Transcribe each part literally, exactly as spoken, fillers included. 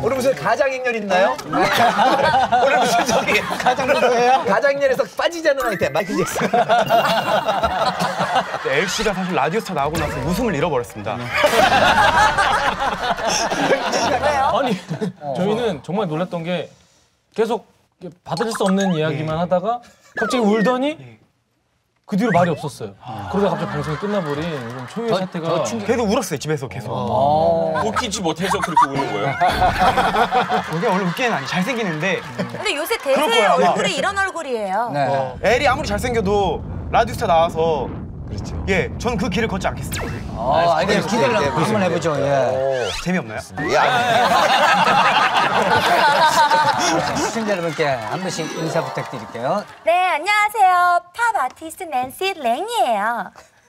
오늘 무슨 가장행렬 있나요? 오늘 무슨 저기 가장행렬이에요? 가장행렬에서 빠지지 않는 아이템 마이클 잭슨. 엘씨가 사실 라디오스타 나오고 나서 웃음을 잃어버렸습니다. 아니 저희는 정말 놀랐던 게 계속 받아줄 수 없는 이야기만 하다가 갑자기 울더니 그 뒤로 말이 없었어요. 그러다 갑자기 방송이 끝나버린 이런 초유의 사태가 계속 울었어요, 집에서 계속. 웃기지 못해서 그렇게 우는 거예요? 그게 원래 웃기는 아니, 잘생기는데. 근데 요새 대세의 얼굴이 이런 얼굴이에요. 네. 어, 엘이 아무리 잘생겨도 라디오스타 나와서 그렇죠. 예, 전 그 길을 걷지 않겠습니다. 아, 아니, 기대를 한번 해보죠. 예. 재미없나요? 시청자 여러분께 한 번씩 인사 부탁드릴게요. 네, 안녕하세요. 팝 아티스트 낸시 랭이에요.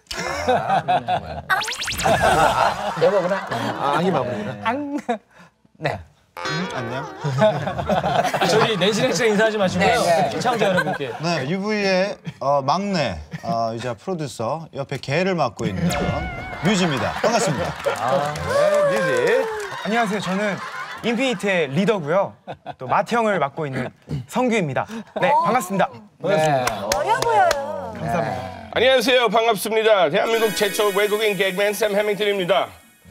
여보구나. 아, 앙이 마무리구나. 앙. 네. 음, 안녕. 저희 낸시랭 씨랑 인사하지 마시고요. 네, 네. 시청자 여러분께. 네, 유브이의 어, 막내 어, 이자 프로듀서 옆에 개를 맡고 있는 뮤지입니다. 반갑습니다. 아, 네, 뮤지. 안녕하세요. 저는 인피니트의 리더고요. 또 마태형을 맡고 있는 성규입니다. 네, 반갑습니다. 네. 어려 보여요. 감사합니다. 안녕하세요. 반갑습니다. 대한민국 최초 외국인 개그맨 샘 해밍턴입니다.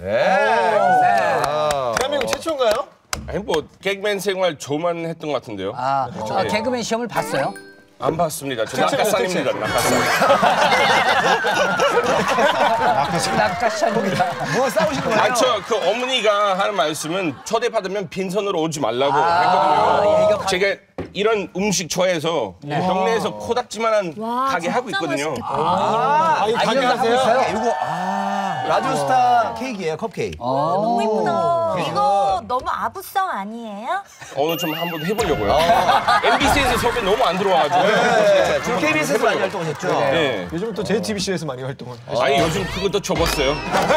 대한민국 최초인가요? 아니 뭐 개그맨 생활 저만 했던 것 같은데요. 아, 아, 개그맨 시험을 봤어요? 안 봤습니다. 저 낙하산입니다. 낙하산. 낙하산입니다. 뭐 싸우신 거예요? 아, 저 그 어머니가 하는 말씀은 초대받으면 빈손으로 오지 말라고 아, 했거든요. 제가 이런 음식 좋아해서 동네에서 코닥지만한 가게 하고 있거든요. 아, 이 가게 하세요? 이거 아, 라디오스타 케이크예요, 컵케이크. 너무 이쁘다. 이거 너무 아부성 아니에요? 오늘 좀 한번 해보려고요. 엠비씨에서 섭외 너무 안 들어와가지고. 네, 저 케이비에스에서 많이 활동하셨죠? 네. 요즘 또 제이티비씨에서 많이 활동을. 아니 요즘 그것도 접었어요.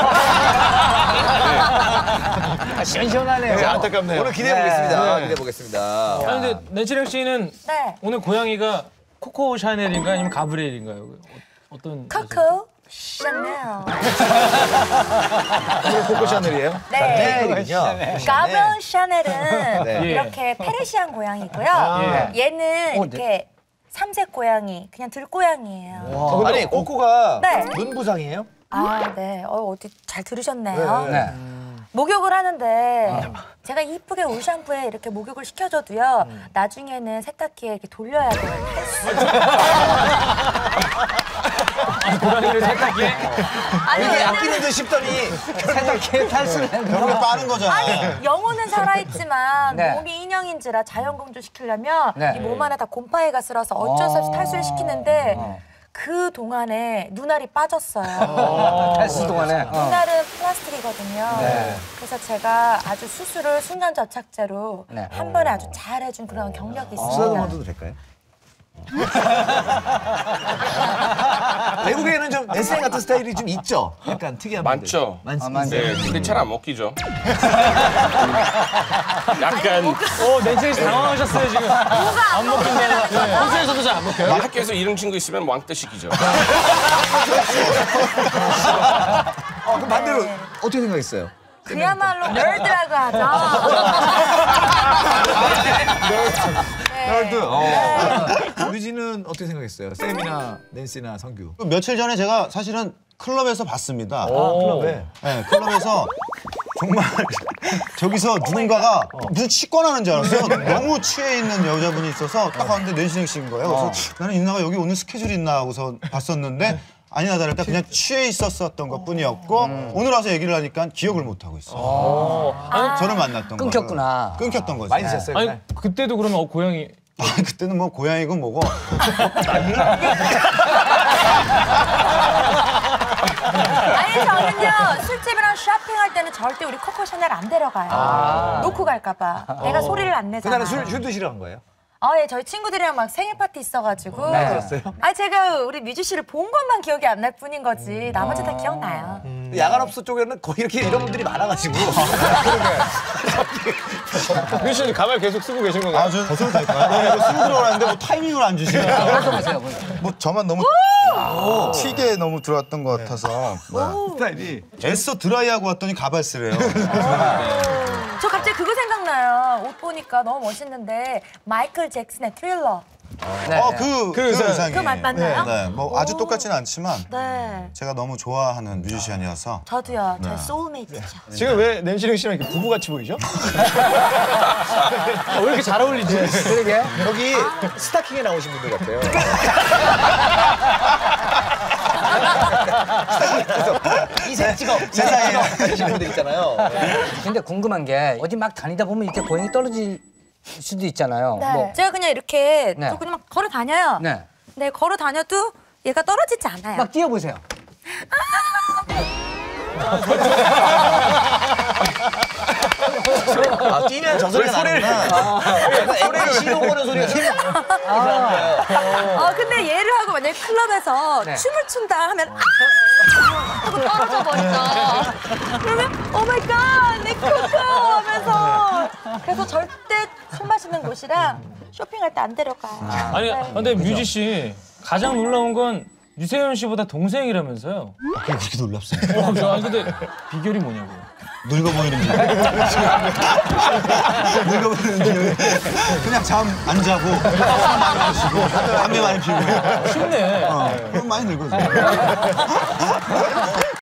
아, 시원시원하네요. 네, 안타깝네요. 오늘 기대해 보겠습니다. 네. 기대해 보겠습니다. 아니 근데 낸시랭 씨는 네. 오늘 고양이가 코코 샤넬인가 아니면 가브리엘인가요? 어, 어떤 코코 샤넬. 코코 샤넬이에요? 네. 샤넬이군요. 가브리엘 샤넬은 네. 이렇게 페르시안 고양이고요. 예. 얘는 어, 이렇게 삼색 고양이, 그냥 들고양이에요. 어, 아니, 코코가 네. 눈 부상이에요? 아, 네. 어, 어디 잘 들으셨네요. 네. 목욕을 하는데 제가 이쁘게 울 샴푸에 이렇게 목욕을 시켜줘도요. 나중에는 세탁기에 이렇게 돌려야 돼요. 고양이를 세탁기에? 아니, 이게 왜냐면- 아끼는 듯 싶더니 세탁기에 탈수를 결국에 빠는 거잖아. 아니, 영혼은 살아있지만 네. 몸이 인형인지라 자연공조 시키려면 네. 이 몸 안에 다 곰팡이가 쓸어서 어쩔 수 없이 탈수를 시키는데 어. 그 동안에 눈알이 빠졌어요. 탈수 동안에. 어. 눈알은 플라스틱이거든요. 네. 그래서 제가 아주 수술을 순간접착제로 네. 한 번에 아주 잘해준 그런 경력이 수다도 있습니다. 만져도 될까요? 외국에는 좀 에스엔 같은 스타일이 좀 있죠? 약간 특이한 많죠. 분들. 아, 많, 많죠. 네, 근데 잘 안 먹히죠. 약간 어, 낸시랭 씨 당황하셨어요 지금. 안 먹힌다는. 네. 평소에서도 잘 안 먹혀요? 학교에서 이런 친구 있으면 왕따 시키죠. 어, 그럼 반대로 네. 어떻게 생각했어요? 그야말로 널드라고 하죠. 네. 어. 뮤지는 어떻게 생각했어요? 샘이나 낸시나 성규. 며칠 전에 제가 사실은 클럽에서 봤습니다. 아, 클럽에. 네, 클럽에서 정말 저기서 누군가가 무슨 치권하는 줄 알았어요. 너무 취해 있는 여자분이 있어서 딱 봤는데 낸시랭 씨인 거예요. 그래서 나는 있나가 여기 오늘 스케줄 있나 하고서 봤었는데 아니나 다를까 그냥 취해 있었었던 것뿐이었고 오늘 와서 얘기를 하니까 기억을 못 하고 있어요. 저를 만났던 거. 끊겼구나. 끊겼던 거죠. 많이 드셨어요? 아니 그때도 그러면 어, 고양이. 아, 그때는 뭐 고양이고 뭐고. 아니 저는요 술집이랑 쇼핑할 때는 절대 우리 코코 샤넬 안 데려가요. 놓고 갈까봐. 내가 소리를 안 내잖아. 그날은 술, 술 드시러 간 거예요? 아, 예, 저희 친구들이랑 막 생일 파티 있어가지고. 네. 그랬어요? 아, 제가 우리 뮤지 씨를 본 것만 기억이 안 날 뿐인 거지. 나머지 다 기억나요. 야간업소 쪽에는 거의 이렇게 이런 분들이 많아가지고. 뮤지님 가발 계속 쓰고 계신 건가요? 아, 저 벗어도 될까요? 네, 이거 쓰고 들어가는데 뭐 타이밍을 안 주시네요. 보세요, 보세요. 뭐 저만 너무 튀게 너무 들어왔던 것 같아서 네. 스타일이. 애써 드라이하고 왔더니 가발 쓰래요. 저 갑자기 갑자기 그거 생각나요. 옷 보니까 너무 멋있는데 마이클 잭슨의 트릴러. 네. 어, 그, 그 의상이. 그거 맞- 맞나요? 네, 뭐 아주 똑같지는 않지만 네. 제가 너무 좋아하는 뮤지션이어서 저도요. 저의 소울메이트죠. 지금 왜 낸시령 씨랑 이렇게 부부같이 보이죠? 아, 왜 이렇게 잘 어울리지? 그러게. 여기 스타킹에 나오신 분들 같아요. 이색 직업, 세상에. 하시는 분들 있잖아요. 근데 궁금한 게 어디 막 다니다 보면 이렇게 고양이 떨어질 수도 있잖아요. 네. 뭐. 제가 그냥 이렇게 네. 저 그냥 막 걸어 다녀요. 네. 네, 걸어 다녀도 얘가 떨어지지 않아요. 막 뛰어보세요. 아, 뛰면 저 소리가 나는구나. 약간 시동 거는 소리가 좀 이상해요. 어, 근데 얘를 하고 만약에 클럽에서 네. 춤을 춘다 하면 아! 하고 떨어져 버리죠. 그러면 오 마이 갓, 내 코코 하면서 그래서 절대 술 마시는 곳이랑 쇼핑할 때 안 데려가요. 아니, 네. 근데 뮤지 씨 가장 놀라운 건 유세윤 씨보다 동생이라면서요? 그렇게 놀랍어요. 어, 저, 아니 근데 비결이 뭐냐고요? 늙어 보이는 게. 늙어 보이는 게. 그냥 잠 안 자고, 술 많이 마시고, 담배 많이 피우고. 쉽네. 어, 그럼 많이 늙어져.